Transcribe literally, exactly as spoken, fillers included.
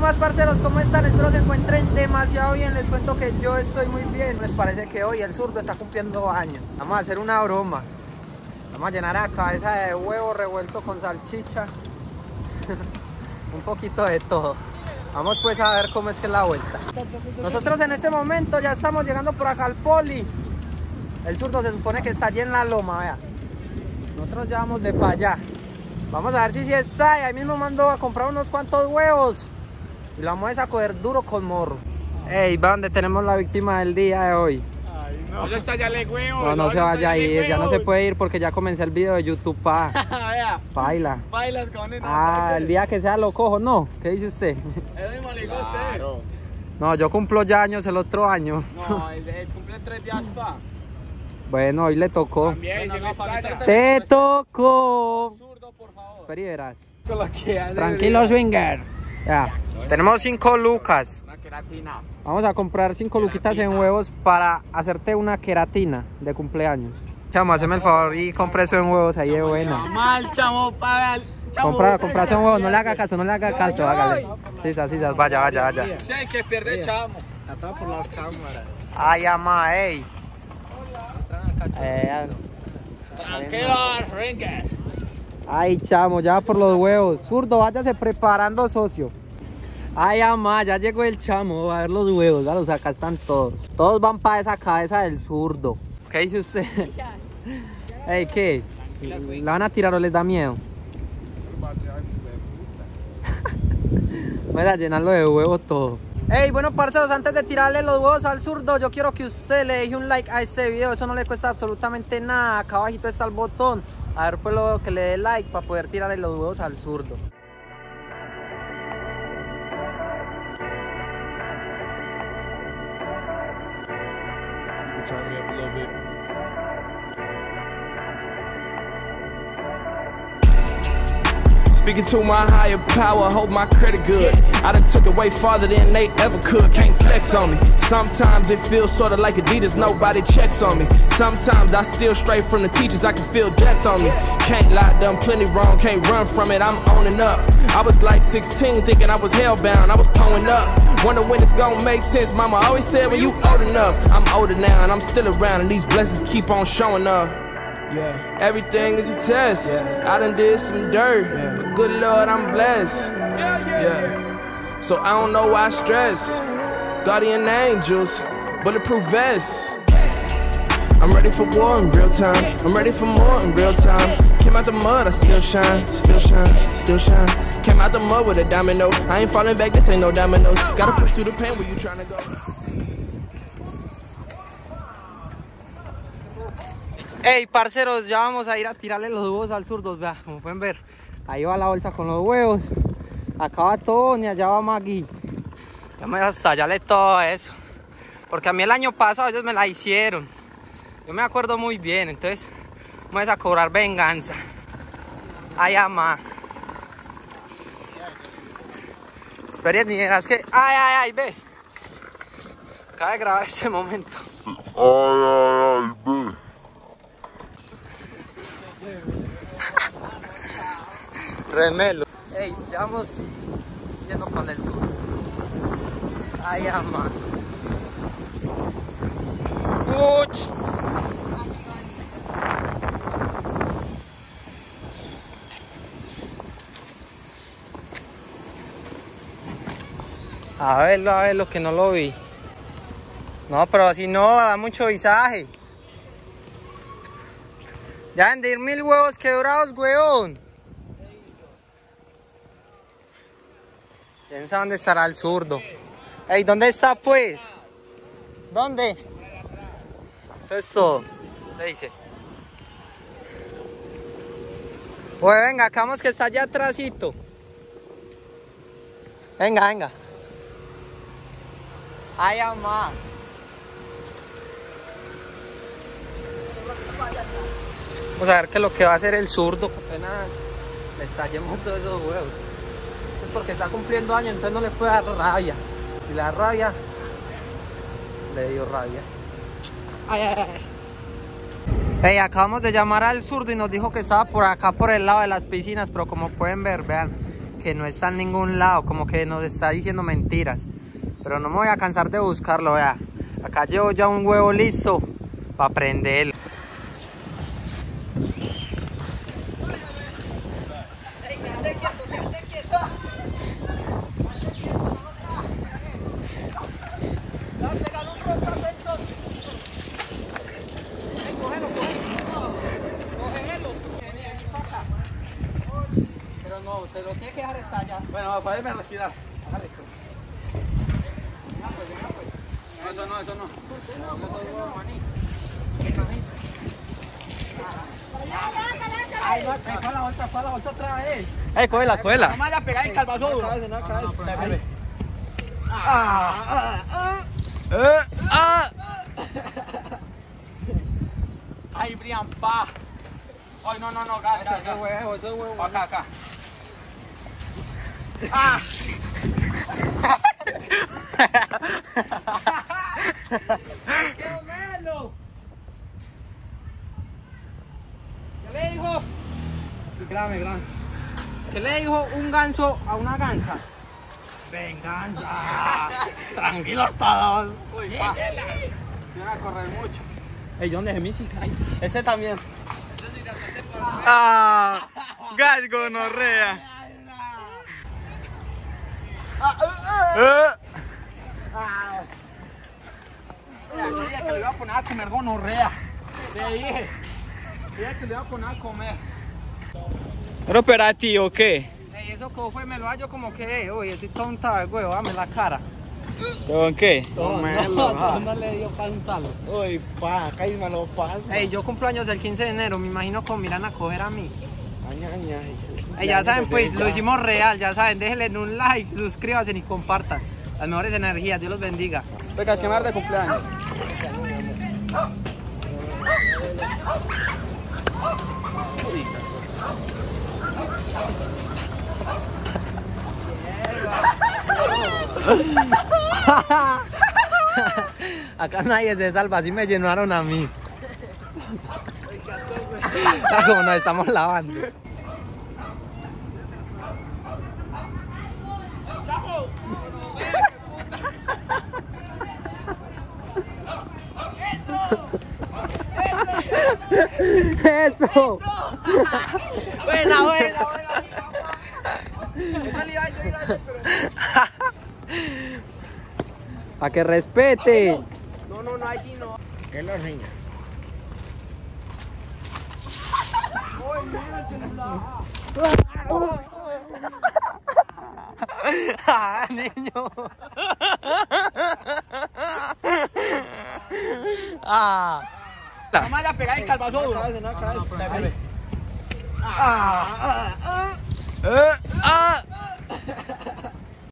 más, parceros? ¿Cómo están? Espero se encuentren demasiado bien. Les cuento que yo estoy muy bien. Les parece que hoy el zurdo está cumpliendo años. Vamos a hacer una broma. Vamos a llenar la cabeza de huevo revuelto con salchicha. Un poquito de todo. Vamos pues a ver cómo es que es la vuelta. Nosotros en este momento ya estamos llegando por acá al poli. El zurdo se supone que está allí en la loma, vea. Nosotros ya vamos de para allá. Vamos a ver si sí está. Y ahí mismo mando a comprar unos cuantos huevos. Y lo vamos a coger duro con morro. Ey, va donde tenemos la víctima del día de hoy. Ay, no. No se vaya huevos. No, no, no se vaya a ir. Ya no se puede ir porque ya comencé el video de YouTube, pa. Baila. Bailas con él. Ah, el día que sea lo cojo, ¿no? ¿Qué dice usted? Es mismo le gusta. Claro. No, yo cumplo ya años el otro año. No, él, él cumple tres días, pa. Bueno, hoy le tocó. También, no, no, te, te tocó. Zurdo, por favor. Espera y verás. Que Tranquilo, swinger. Ya. Tenemos cinco lucas. Una queratina. Vamos a comprar cinco luquitas en huevos para hacerte una queratina de cumpleaños. Chamo, haceme el favor y compre eso en huevos, ahí es buena. Mal, chamo, para el... Compra, compra eso en huevos, no le haga caso, no le haga caso, hágale. Sí, sí, sí, vaya, vaya, vaya. Sí, hay que perder, chamo. Atado por las cámaras. Ay, ama, ey. Eh, Tranquilo, Ringer. Ay, chamo, ya por los huevos. Zurdo, váyase preparando, socio. Ay, ama, ya llegó el chamo. A ver los huevos, ya los acá están todos. Todos van para esa cabeza del zurdo. ¿Qué dice usted? Ey, ¿qué? ¿Le van a tirar o les da miedo? Voy a llenarlo de huevos todo. Ey, bueno, parceros, antes de tirarle los huevos al zurdo, yo quiero que usted le deje un like a este video. Eso no le cuesta absolutamente nada. Acá abajito está el botón. A ver, pues lo que le dé like para poder tirarle los huevos al zurdo. You can turn me up a little bit. Speaking to my higher power, hold my credit good. I done took it way farther than they ever could. Can't flex on me. Sometimes it feels sorta like Adidas, nobody checks on me. Sometimes I steal straight from the teachers, I can feel death on me. Can't lie, done plenty wrong, can't run from it, I'm owning up. I was like sixteen, thinking I was hellbound, I was pulling up. Wonder when it's gonna make sense, mama always said when you old enough. I'm older now and I'm still around and these blessings keep on showing up. Yeah, everything is a test. Yeah. I done did some dirt, yeah. But good Lord, I'm blessed. Yeah, yeah, yeah. So I don't know why I stress. Guardian angels, bulletproof vests. I'm ready for war in real time. I'm ready for more in real time. Came out the mud, I still shine, still shine, still shine. Came out the mud with a domino. I ain't falling back, this ain't no dominoes. Gotta push through the pain where you tryna go. Hey, parceros, ya vamos a ir a tirarle los huevos al zurdo. Vea, como pueden ver, ahí va la bolsa con los huevos. Acá va Tony, allá va Maggie. Ya me estallarle todo eso. Porque a mí el año pasado ellos me la hicieron. Yo me acuerdo muy bien, entonces vamos a cobrar venganza. Ay, ama. Esperen, ni verás que... Ay, ay, ay, ve. Acaba de grabar este momento. Ay, ay, ay, ve. Remelo. Ey, ya vamos yendo para el sur. Ay, ama. Uch. A verlo, a verlo, que no lo vi. No, pero así no, da mucho visaje. Ya vender mil huevos quebrados, weón. ¿Quién sabe dónde estará el zurdo? Ey, ¿dónde está pues? ¿Dónde? Eso es todo. Se dice. Oye, venga, acá vamos que está allá atrásito. Venga, venga. Ay, ama. Vamos a ver qué es lo que va a hacer el zurdo. Apenas le estallemos todos esos huevos. Es porque está cumpliendo años, entonces no le puede dar rabia. Si le da rabia, le dio rabia. Ay, ay, ay. Hey, acabamos de llamar al zurdo y nos dijo que estaba por acá por el lado de las piscinas, pero como pueden ver, vean, que no está en ningún lado, como que nos está diciendo mentiras. Pero no me voy a cansar de buscarlo, vea. Acá llevo ya un huevo listo para prenderlo. Pero no, se lo tiene que dejar estar allá. Bueno, para irme a respirar. No, eso no, eso no. Ay, no, ¿cuál la bolsa? ¿Cuál la bolsa otra vez? ¡Eh, cógela, cógela! Nomás la pegáis el calvazo duro. Ah, ah, ¡Eh! ¡Ah! ¡Ay, Brian, pa! ¡Ay, no, no, no! Acá, acá, Eso es huevo, eso es huevo. acá, acá. ¡Ah! ¡Qué malo! ¿Qué le dijo? Grame, grame. ¿Qué le dijo un ganso a una gansa? ¡Venganza! ¡Tranquilos todos! ¡Uy, pa! Van a correr mucho. Ey, ¿dónde es mi música? Ese también. ¡Ah! ¡Galgo gonorrea! Yo dije que le iba a poner a comer gonorrea. Le dije. Dije que le iba a poner a comer. ¿Era operativo o qué? Ey, eso que fue, me lo hallo como que, oye, soy tonta, güey, dame la cara. ¿Con qué? No, no, no le dio para untarlo. Uy, pa, cállmelo, pas. Ey, yo cumplo años el quince de enero, me imagino que me irán a coger a mí. Ay, ay, ay. Ey, ya saben, pues, lo hicimos real, ya saben, déjenle un like, suscríbanse y compartan. Las mejores energías, Dios los bendiga. Pecas, quemar de cumpleaños. Acá nadie se salva, así me llenaron a mí. Como nos estamos lavando. ¡Eso! Buena, buena, buena. Para que respete. No, no, no, ahí sí no. ¿Qué lo riña? ¡Ah, niño! ¡Ah! Nomás la pegáis el calvazo duro. No, cabeza. ¡Ah!